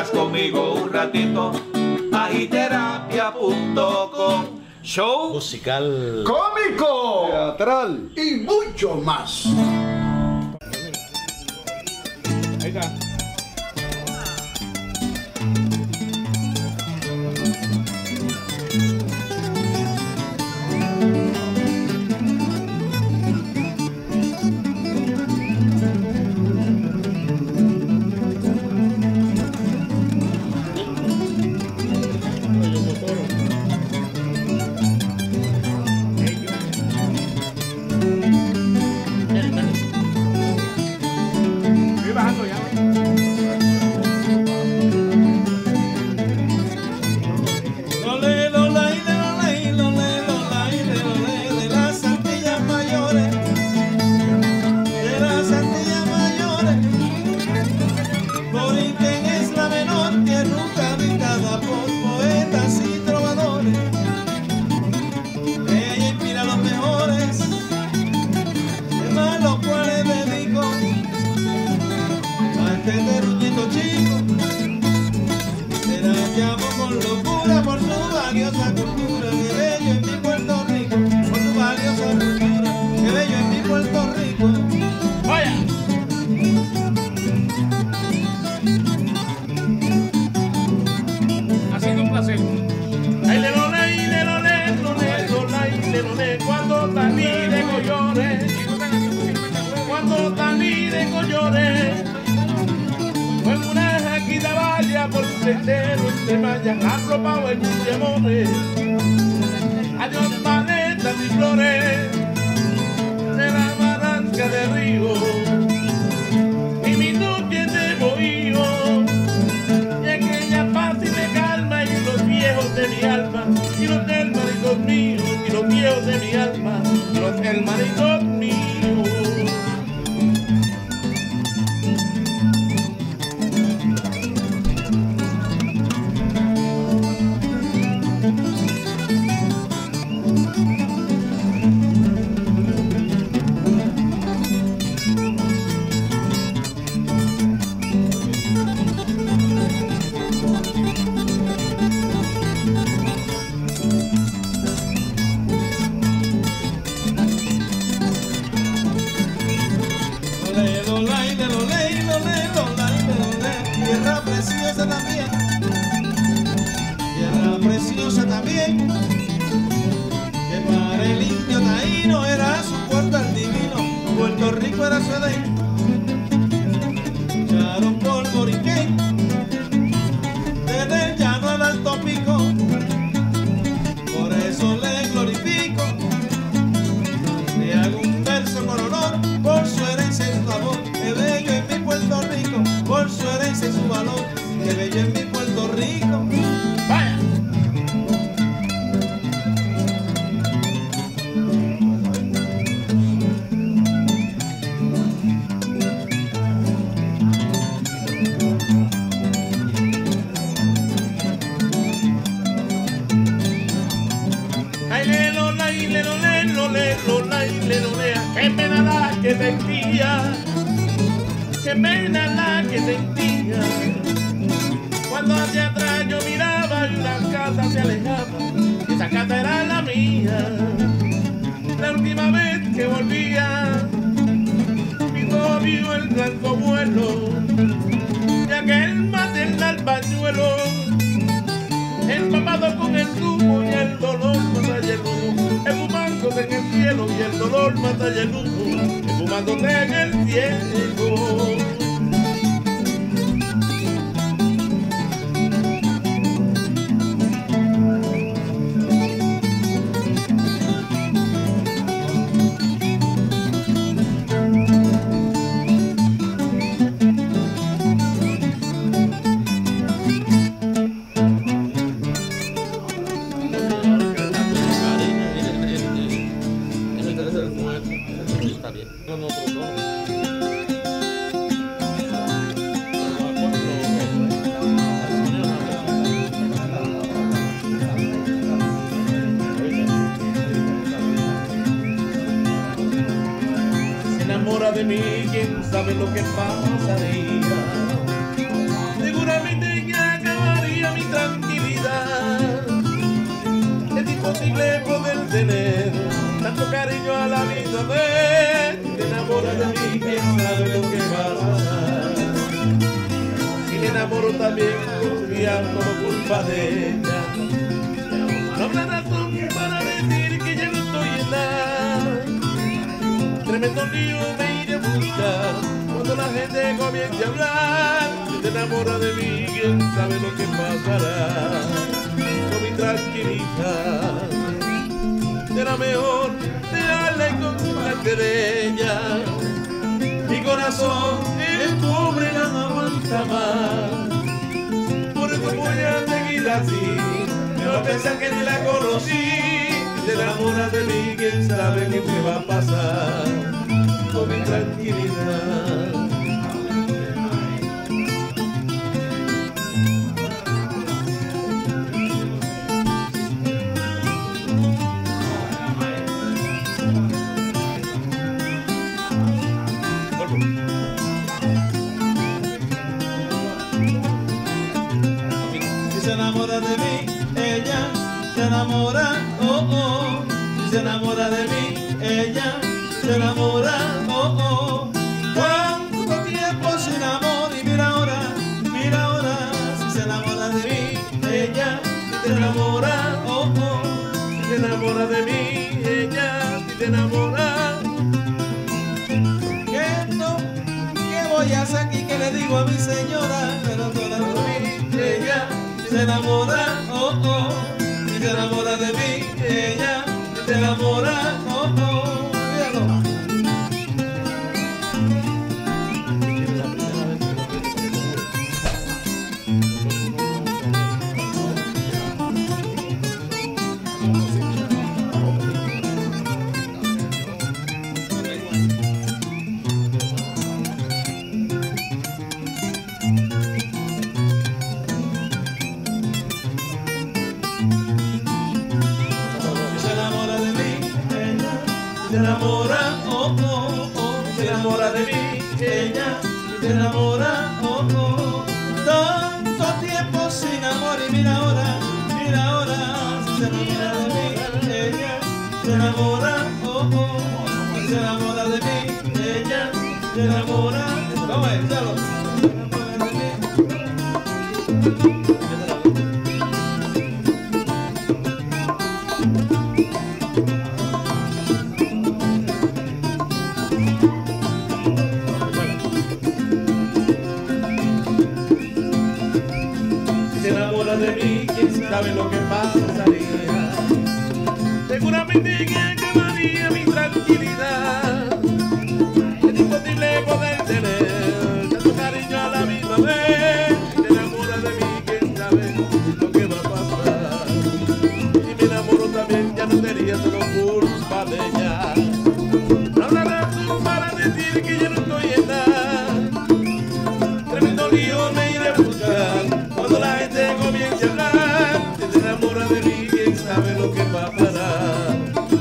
estás conmigo un ratito. Agiterapia.com. Show musical, cómico, teatral y mucho más. Ahí está. Estoy bajando ya. de las Antillas Mayores, de las Antillas Mayores. Borinquen es la menor tierra habitada por poetas y trovadores. Ella inspira a los mejores, temas los cuales dedico a este terruñito chico. Se la llamo con locura por su valiosa cultura. Que bello en mi Puerto Rico, por su valiosa cultura. Que bello en mi Puerto Rico. ¡Vaya! Ha sido un placer. Ay, le lo le, le lo le, lo le, lo le, le lo le. Cuando talí de collores, cuando talí de collores, fue una jaquita valla por un sendero entre mallas, arropado en un de amores. Adiós paletas y flores de la barranca de río, y mi noche de bohío, y aquella paz y de calma, y los viejos de mi alma, y los hermanitos míos, y los viejos de mi alma, y los hermanitos míos. Tierra preciosa también, tierra preciosa también, que para el indio taíno era su puerto al divino, Puerto Rico era su Edén. Echaron por Borinquen, desde el llano al alto pico, por eso le glorifico, le hago un verso con honor, por su herencia y su amor. Que bello en mi Puerto Rico, por su herencia y su valor. Que bello en mi Puerto Rico. ¡Vaya! Ay, le lo la, y le lo le, lo le, lo la, y le lo lea. Qué pena la que sentía, qué pena la que sentía, cuando hacia atrás yo miraba y una casa se alejaba, y esa casa era la mía. La última vez que volvía, mi novio el blanco vuelo, y aquel maternal pañuelo, empapado con el humo y el dolor mata el humo, esfumándose en el cielo y el dolor mata el humo, esfumándose en el cielo. Se de mí, quién sabe lo que pasaría. Seguramente ya indiscutible poder tener tanto cariño a la vida de te enamoras de mí, quién sabe lo que va a pasar. Y me enamoro también confiando culpa de ella. No habrá razón para decir que ya no estoy en nada. Tremendo lío me iré a buscar cuando la gente comience a hablar. Si te enamoras de mí, quién sabe lo que pasará. Con mi tranquilidad será mejor dejarla y consultarte de ella. Mi corazón es pobre, no aguanta más. Por eso voy a seguir así. No pensar que ni la conocí. Te enamoras de mí, quién sabe qué me va a pasar. Con mi tranquilidad. Si se enamora de mí, ella se enamora, oh oh. Si se enamora de mí, ella se enamora, oh oh. Cuánto tiempo sin amor y mira ahora, si se enamora de mí, ella se enamora, oh oh. Si te enamoras de mí, ella si te enamora. ¿Qué voy a hacer aquí? ¿Qué le digo a mi señora? Pero toda de mí, ella se enamora, oh oh. Si se enamora de mí, ella se enamora, oh oh. Míralo. Se enamora, oh oh oh, se enamora de mí, ella se enamora, oh oh. Tanto tiempo sin amor y mira ahora, si se enamora de mí, ella se enamora, oh oh. Se enamora de mí, ella se enamora. Vamos a ver, dalo. Se enamora de mí. De mí, quién sabe lo que pasaría. Seguramente que acabaría mi tranquilidad. Es imposible poder tener tanto cariño a la misma vez. Si te enamoras de mí, quién sabe lo que va a pasar. Si me enamoro también, ya no sería solo culpa de ella. No habrá razón para decir que ya no estoy en nada. Tremendo lío me iré a buscar cuando la gente comience a hablar. Si te enamoras de mí, quién sabe lo que va a pasar.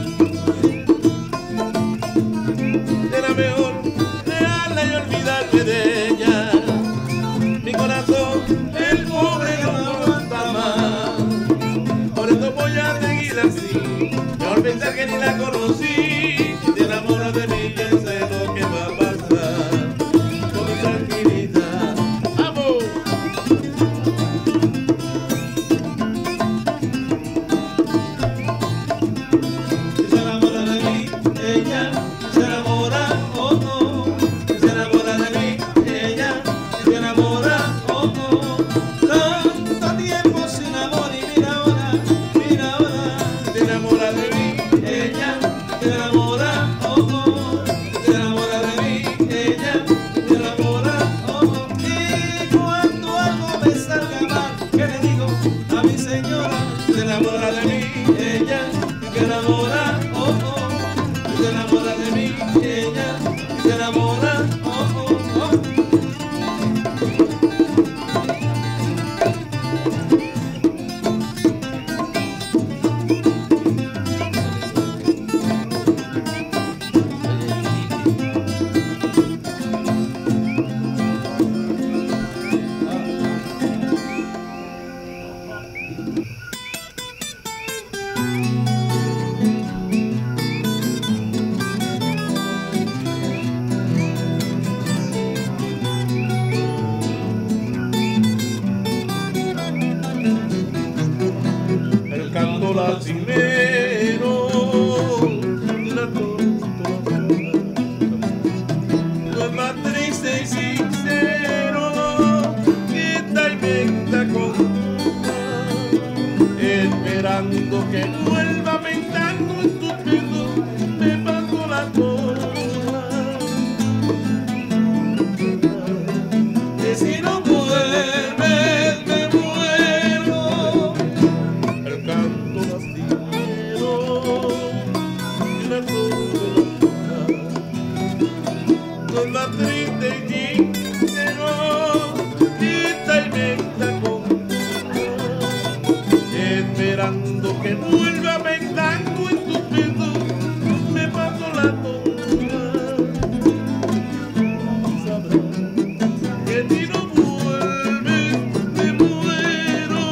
Será mejor dejarla y olvidarme de ella. Mi corazón, el pobre, no aguanta más. Por eso voy a seguir así. Mejor pensar que ni la conocí. Si te enamoras de mí, quién sabe lo que va a pasar. Con mi tranquilidad. ¡Vamos! Se enamora, oh oh. Se enamora de mí, ella se enamora, oh oh. Tanto tiempo sin amor y mira ahora, se enamora de mí, ella se enamora, oh oh. Se enamora de mí, ella se enamora, oh oh. Y cuando algo me salga mal, ¿qué le digo a mi señora? Se enamora de mí, ella se enamora, oh oh. Se enamora de mí, ella se enamora, oh oh oh. canto lastimero, la tortura, no es más triste y sincero que tal inventa con esperando que vuelva pensando en tus besos, me paso la toda. Que si no vuelves me muero, el canto lastimero y la soledad. No es más triste y sincero que esta inventa con esperando que vuelva pensando en tus besos, me paso la toda. Sabrás que si no vuelves me muero,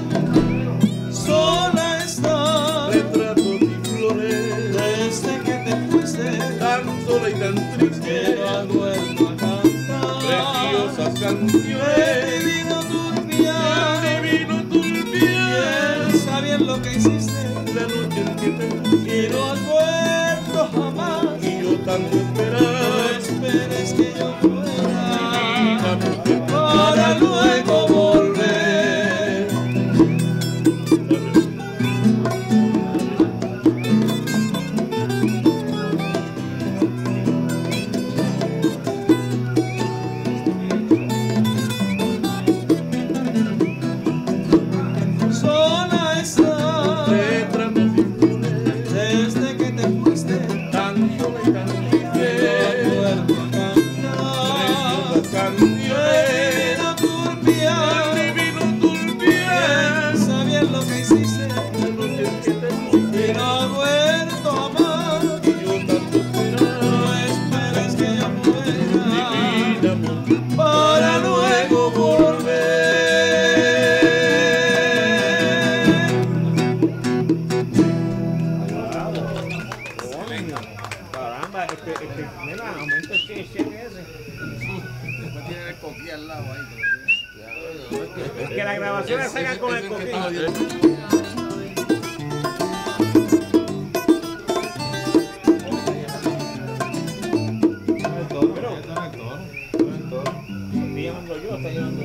Sola está retrato y flores, desde que te fuiste, tan sola y tan triste, que no has vuelto a cantar. preciosas canciones, Divino turbial, divino turbial, sabiendo lo que hiciste la noche en que te y no has vuelto jamás. y yo tanto No esperar, esperes que yo fuera divina mujer, para luego volver. Sola está retratos y flores, desde que te fuiste, tan sola y tan no triste, has vuelto a preciosas cantar. canciones, Divino turbial, divino turbial, sabías lo que hiciste la noche en que te y fuiste, no has vuelto a amar. y yo tanto No esperar, esperes que yo fuera divina mujer, para luego volver. Caramba, mira, aumenta el que ese. Después tiene el coquí al lado ahí. Que la grabación la sacan con el coquín. Estoy llamando yo, está llamando.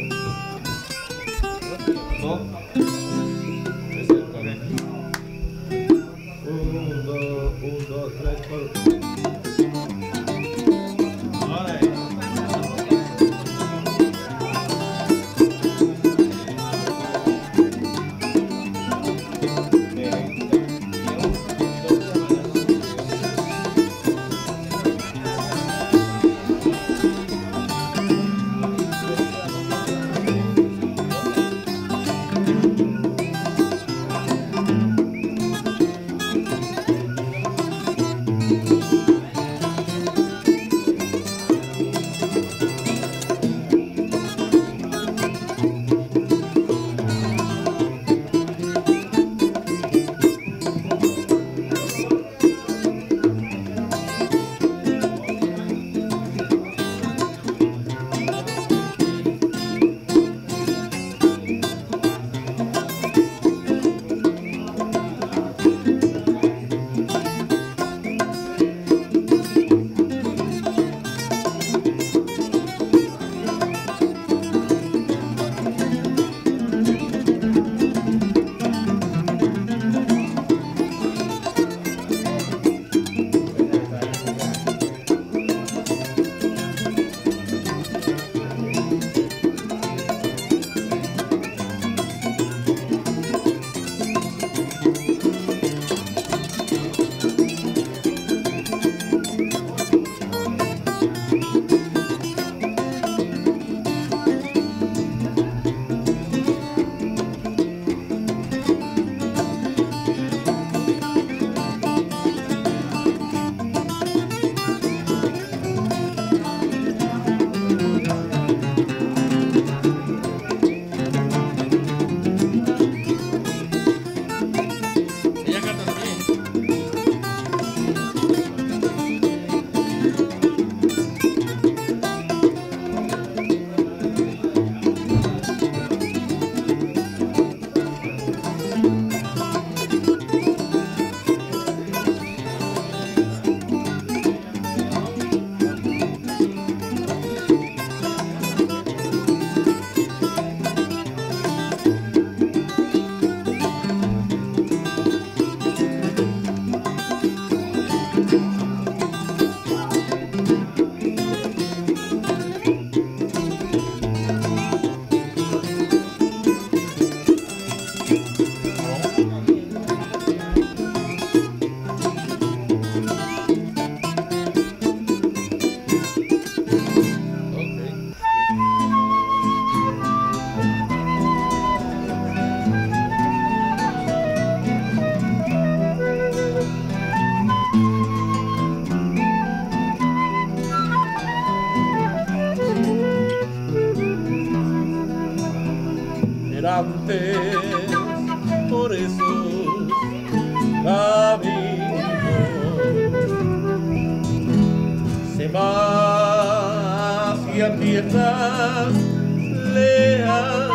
tierra lejana,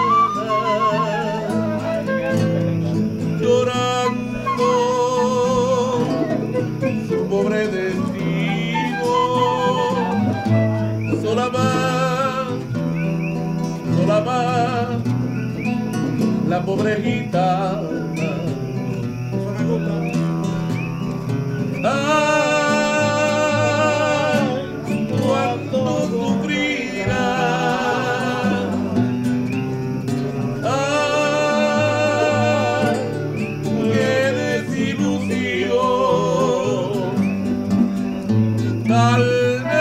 llorando su pobre destino, sola va la pobre gitana. Cuánto sufrirá, qué desilusión. Tal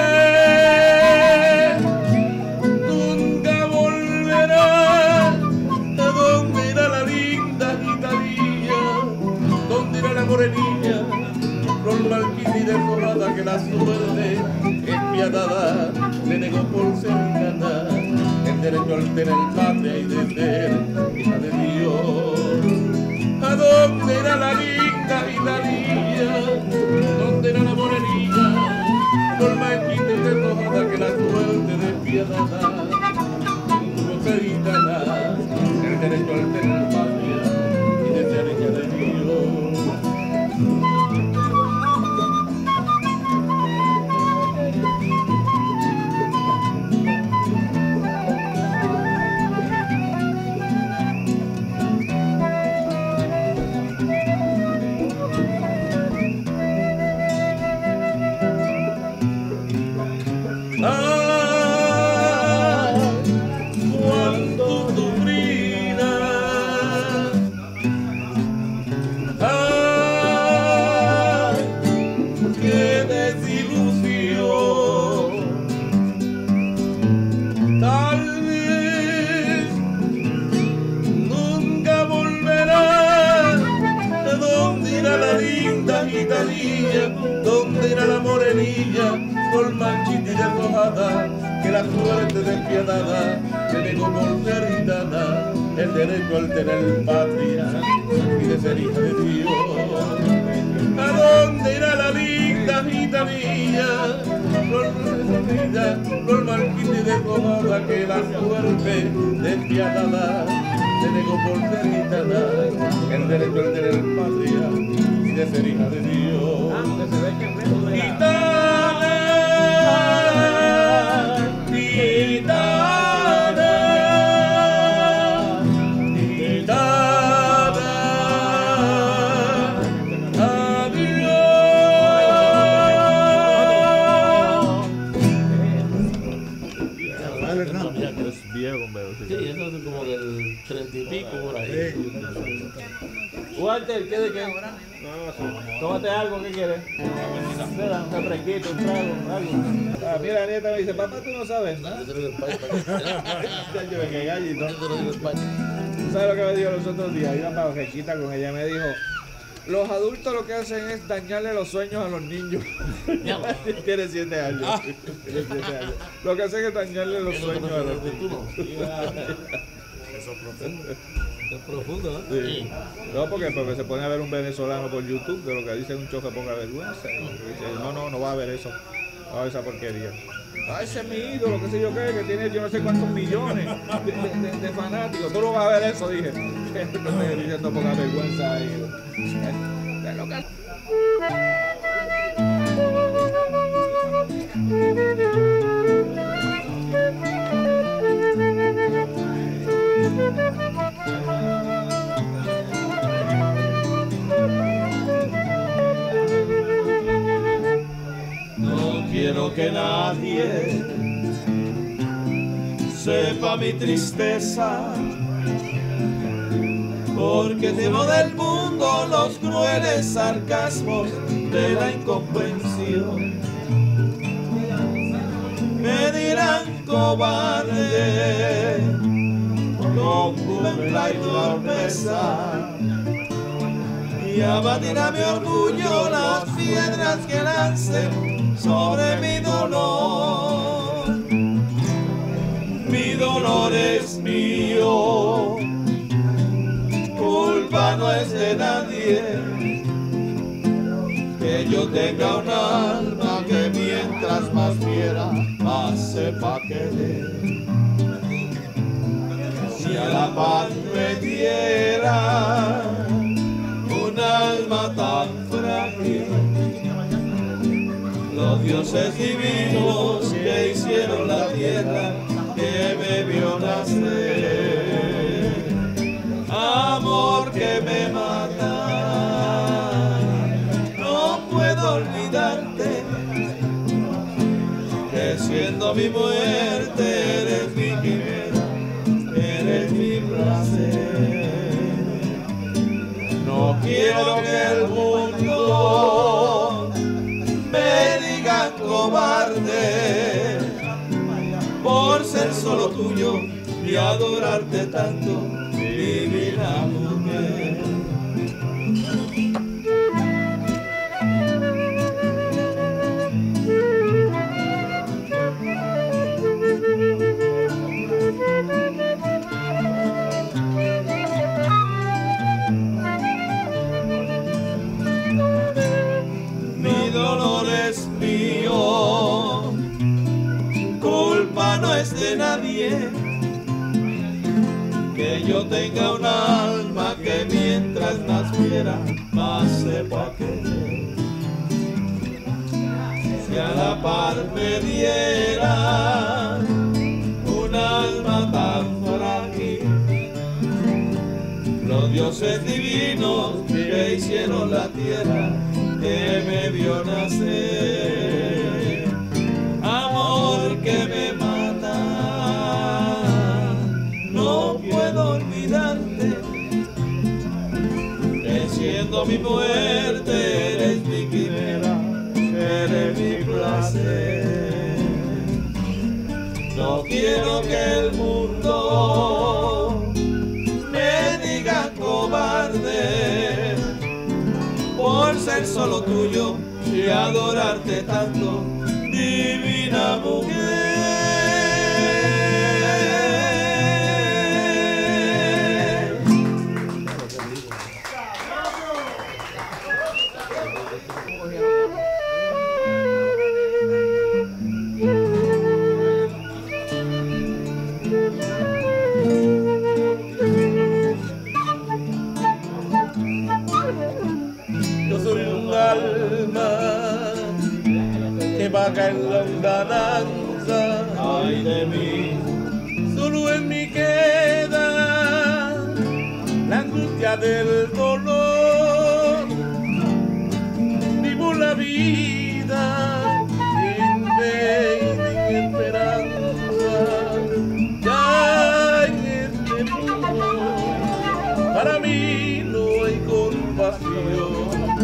vez nunca volverá. ¿A dónde irá la linda gitanilla? ¿Dónde irá la morenilla? Con Marquín y desforrada que la suerte despiadada le negó por ser gana el derecho al tener patria y de ser hija de Dios. ¿A dónde irá la linda gitanilla? ¿Dónde irá la morenilla? Con Marquín y desforrada que la suerte despiadada le por ser gitana el derecho al tener patria y de ser hija de Dios. ¿Dónde irá la morenilla? Por manchita y despojada, que la suerte despiadada le negó por ser gitana el derecho al tener patria y de ser hija de Dios. ¿A dónde irá la linda gitanilla? Por manchita y despojada, que la suerte despiadada le negó por ser gitana el derecho al tener patria de ser hija de Dios. Gitana, gitana, gitana, adiós. Sí, eso es como del 30 y pico por ahí. Walter, ¿qué de qué? Tómate algo, ¿qué quieres? Un refresquito, un trago, algo. Ah, mira, la nieta me dice, papá, tú no sabes nada. Yo que gallito. ¿Tú sabes lo que me dijo los otros días? Iba para Requita con ella, me dijo, los adultos lo que hacen es dañarle los sueños a los niños. Tiene 7 años. Tiene 7 años. Lo que hacen es dañarle los sueños a los niños. Eso es profundo. Es profundo, ¿no? Sí. No, porque se pone a ver un venezolano por YouTube de lo que dice un chofer ponga vergüenza. Y dice, no va a ver eso. No va a ver esa porquería. Ah, ese es mi ídolo, qué sé yo qué, que tiene yo no sé cuántos millones de fanáticos. Tú no vas a ver eso, dije. Estoy diciendo ponga vergüenza ahí. Es lo que... No quiero que nadie sepa mi tristeza, porque temo del mundo los crueles sarcasmos de la incomprensión. Me dirán cobarde, con cumpla y torpeza, y abatirá mi orgullo las piedras que lancen sobre mi dolor. Mi dolor es mío, culpa no es de nadie, que yo tenga un alma que mientras más fiera pase pa' querer. Si a la paz me diera un alma tan frágil, los dioses divinos que hicieron la tierra que me vio nacer, amor que me mata, no puedo olvidarte, que siendo mi muerte eres mi quimera, eres mi placer. No quiero que el mundo me diga cobarde por ser solo tuyo y adorarte tanto, divina mujer. Mi dolor es mío, culpa no es de nadie, que yo tenga un alma que mientras naciera más sepa querer. Si a la par me diera un alma tan frágil, los dioses divinos que hicieron la tierra que me vio nacer, amor que me mata, no puedo olvidarte, que siendo mi muerte eres mi quimera, eres mi placer. No quiero que el mundo me diga cobarde por ser solo tuyo y adorarte tanto, divina mujer. Vaga en la longananza, Ay de mí, solo en mí queda la angustia del dolor. Vivo la vida sin fe y sin esperanza, ya en este mundo para mí no hay compasión.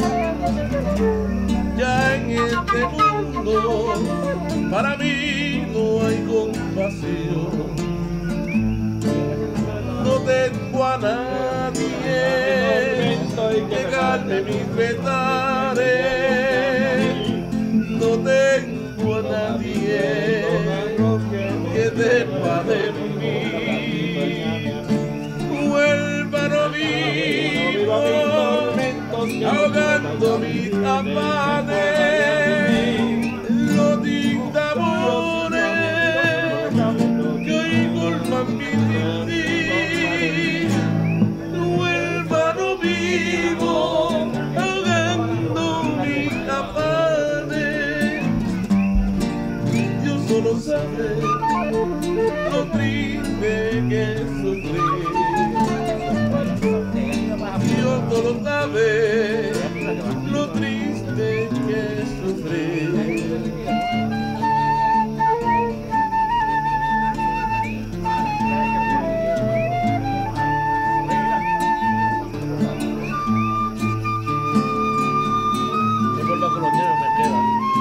Ya en este mundo para mí no hay compasión. No tengo a nadie que calme mis pesares. No tengo a nadie que sepa de mí. Huérfano vivo, ahogando mis afanes, los dictadores que hoy culpan mi sin. Huérfano vivo, ahogando mis afanes, Dios solo sabe lo triste que sufrí. Dios solo sabe lo triste que sufrí. Recuerda que los niños me quedan.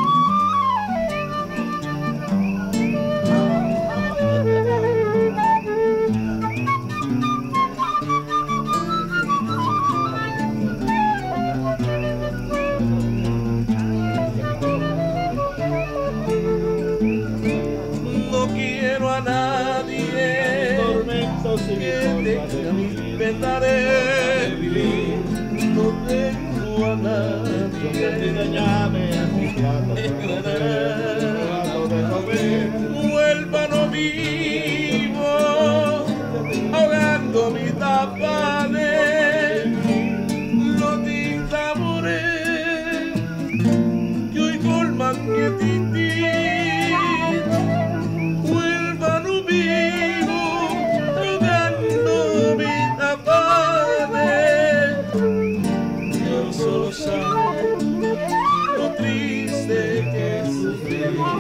tormentos y que tenga mis pesares, no tengo a nadie que te llame a mi gato de comer. solo sabe lo triste que sufrí.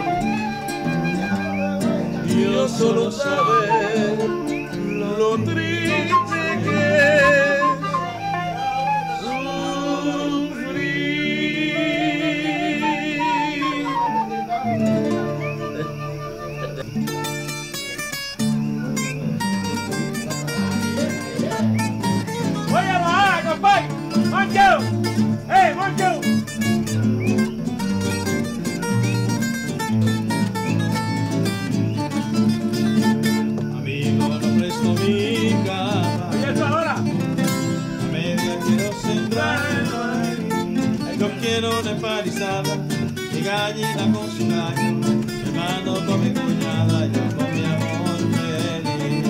Dios solo sabe lo triste que Voy a bajar, compadre. Moncho. Moncho. amigo, no presto mi cama. Oye, esto ahora. A media quiero sembrar. Yo quiero una empanizada, mi gallina con su gallo, mi hermano con mi cuñada, yo con mi amor feliz.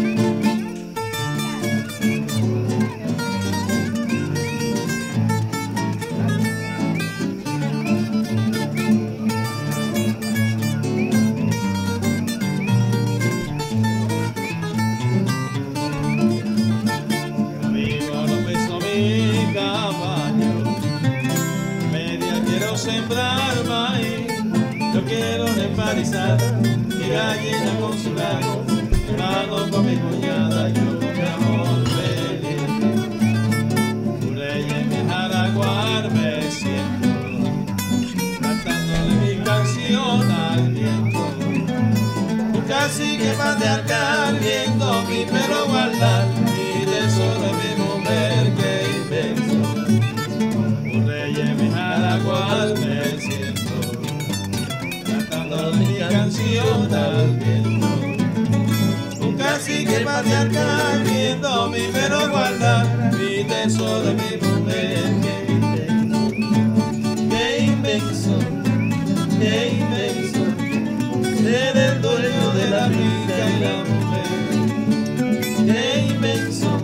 Amigo, no peso mi caballo, media quiero sembrar maíz, yo quiero una empanizada, mi gallina con su gallo, mi hermano con mi cuñada, yo con mi amor feliz. Por ella en mi jaraguar me siento, cantándole mi canción al viento. Un cacique va de arcar viendo mi pelo guardar, mi tesoro de mi mujer que inmenso. Por ella en mi jaraguar me siento, cantando mi canción al viento. Un cacique va de arcar viendo mi pelo guardar, mi tesoro de mi mujer que inmenso, que inmenso. Ser el dueño de la vida y la mujer. Qué inmenso,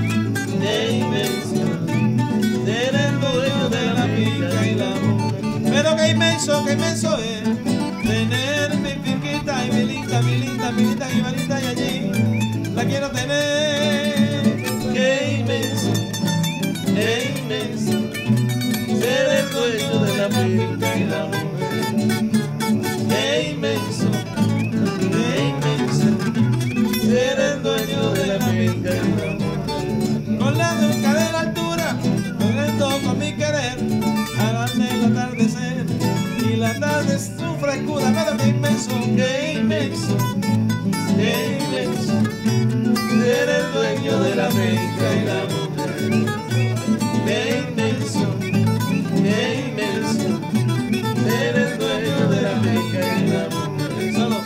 ser el dueño de la vida y la mujer. Pero qué inmenso es tener mi finquita y mi linda, mi linda, mi linda y malita y allí la quiero tener. Qué inmenso, ser el dueño de la finca y la mujer. Qué inmenso, ser el dueño de la finca y la mujer. Con la nuca de la altura, corriendo con mi querer, agarré el atardecer y la tarde es su frescura. Pero qué inmenso, ser el dueño de la finca y la mujer. Qué inmenso, ser el dueño de la finca y la mujer. Solo.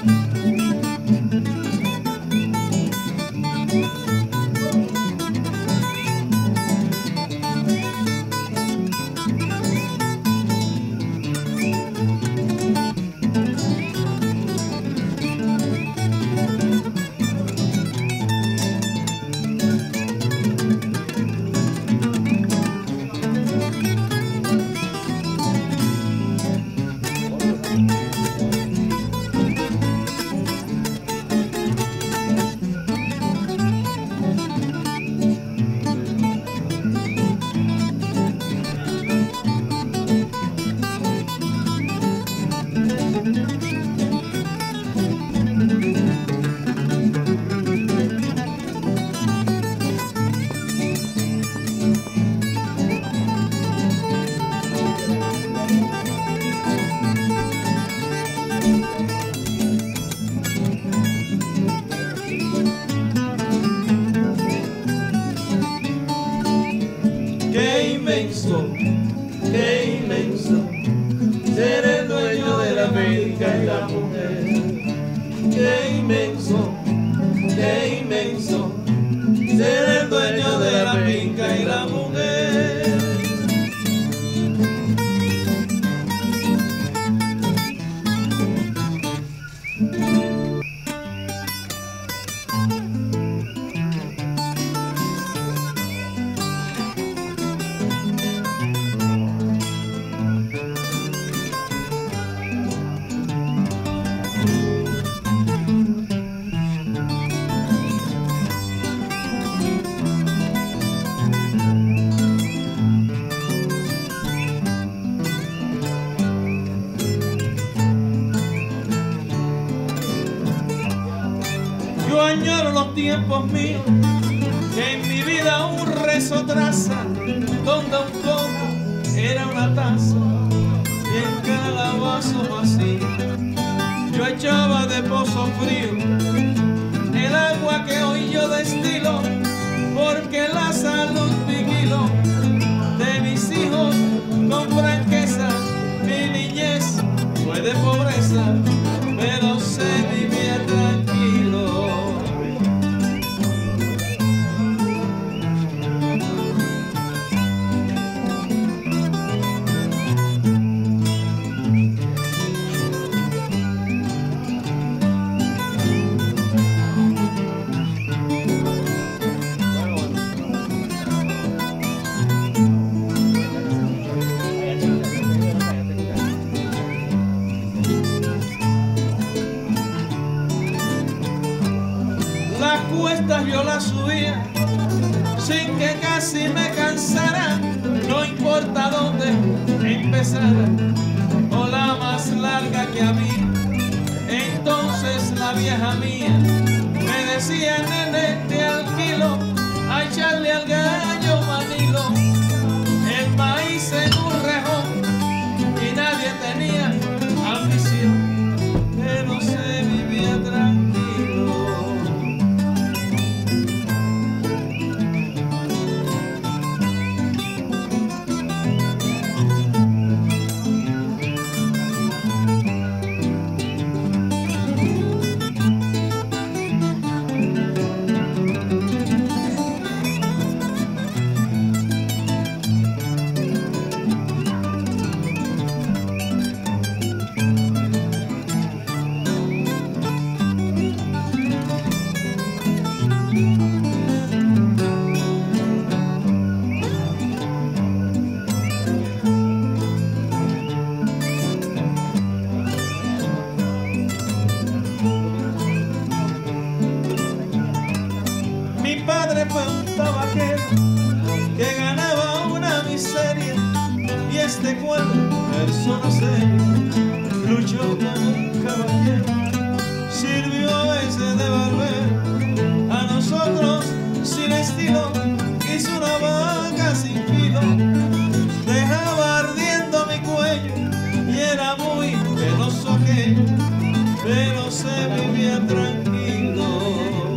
Qué inmenso, ser el dueño de la finca y la mujer. Qué inmenso, ser el dueño de la finca y la mujer. los tiempos míos, que en mi vida un rezo traza, donde un coco era una taza y en cada vaso vacío yo echaba de pozo frío el agua que hoy yo destilo, porque la salud vigilo de mis hijos con franqueza. Mi niñez fue de pobreza, pero se vivía tranquilo. Las cuestas yo las subía sin que casi me cansara, no importa dónde empezara o la más larga que había. Entonces la vieja mía me decía: nene, te alquilo a echarle al gallo manilo el maíz en un rejón, y nadie tenía ambición, pero se vivía tranquilo. Mi padre fue un tabaquero que ganaba una miseria, y este cuadro, persona seria, luchó como un caballero, sirvió ese de barbero a nosotros sin estilo, hizo una vaca sin filo, dejaba ardiendo mi cuello y era muy penoso aquello, pero se vivía tranquilo.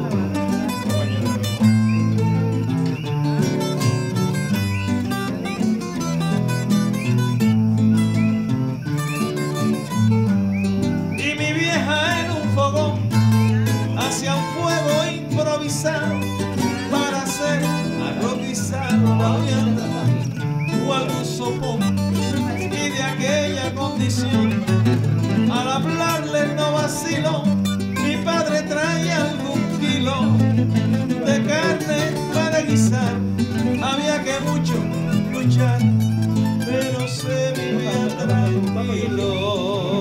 Hacia un fuego improvisado para hacer arroz guisado, la vianda o algún sopón, y de aquella condición al hablarle no vaciló. Mi padre traía algún kilo de carne para guisar, había que mucho luchar, pero se vivía tranquilo.